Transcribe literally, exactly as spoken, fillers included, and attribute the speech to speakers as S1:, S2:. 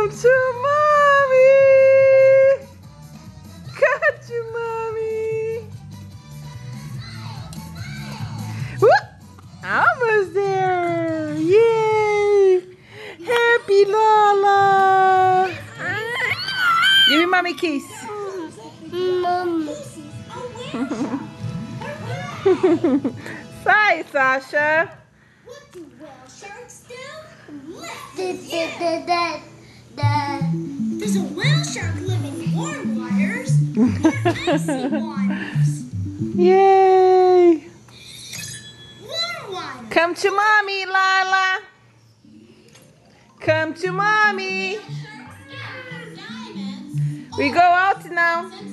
S1: Come to mommy. Got you, mommy. Whoop. Almost there. Yay. Happy Lala. Give me mommy kiss.
S2: Mom.
S1: Say, Sasha.
S3: What do whale sharks do? Does a whale shark live in warm waters or icy waters?
S1: Yay.
S3: Warm waters.
S1: Come to mommy, Lala. Come to mommy. We go out now.